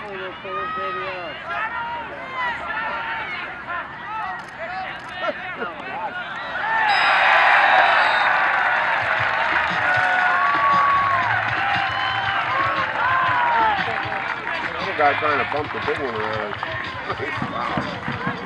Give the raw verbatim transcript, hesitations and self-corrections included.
we'll pull this baby up. Guy trying to bump the big one around. Wow.